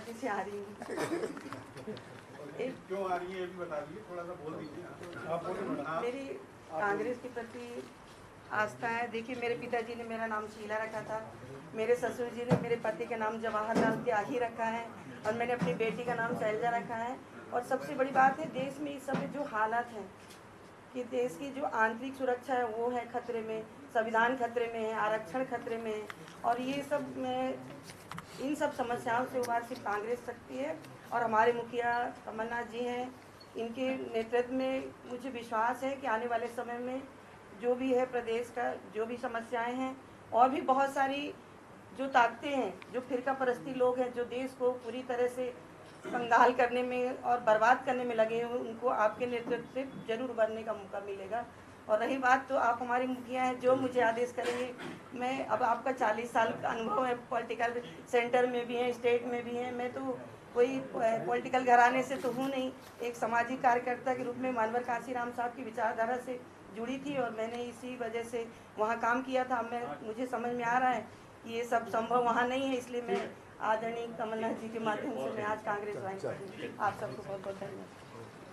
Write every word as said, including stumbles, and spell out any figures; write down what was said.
Party से आ रही हूँ। क्यों आ रही है ये भी बता दीजिए, थोड़ा सा बोल दीजिए। मेरी कांग्रेस के प्रति आस्था है। देखिए, मेरे पिताजी ने मेरा नाम शीला रखा था, मेरे ससुर जी ने मेरे पति का नाम जवाहरलाल त्यागी रखा है, और मैंने अपनी बेटी का नाम शैलजा रखा है। और सबसे बड़ी बात है, देश में इस समय जो हालात हैं कि देश की जो आंतरिक सुरक्षा है वो है खतरे में, संविधान खतरे में है, आरक्षण खतरे में है, और ये सब में इन सब समस्याओं से उबार सिर्फ कांग्रेस सकती है। और हमारे मुखिया कमलनाथ जी हैं, इनके नेतृत्व में मुझे विश्वास है कि आने वाले समय में जो भी है प्रदेश का जो भी समस्याएं हैं, और भी बहुत सारी जो ताकतें हैं, जो फिरका परस्ती लोग हैं जो देश को पूरी तरह से कंगाल करने में और बर्बाद करने में लगे हैं, उनको आपके नेतृत्व से जरूर उभरने का मौका मिलेगा। और रही बात, तो आप हमारे मुखिया हैं, जो मुझे आदेश करेंगे। मैं अब आपका चालीस साल का अनुभव है, पॉलिटिकल सेंटर में भी हैं, स्टेट में भी हैं। मैं तो कोई पॉलिटिकल घराने से तो हूँ नहीं, एक सामाजिक कार्यकर्ता के रूप में मानवर कांसीराम साहब की विचारधारा से जुड़ी थी, और मैंने इसी वजह से वहाँ काम किया था। मैं मुझे समझ में आ रहा है कि ये सब संभव वहाँ नहीं है, इसलिए मैं आदरणीय कमलनाथ जी के माध्यम से मैं आज कांग्रेस ज्वाइन कर रही हूँ। आप सबको बहुत बहुत धन्यवाद।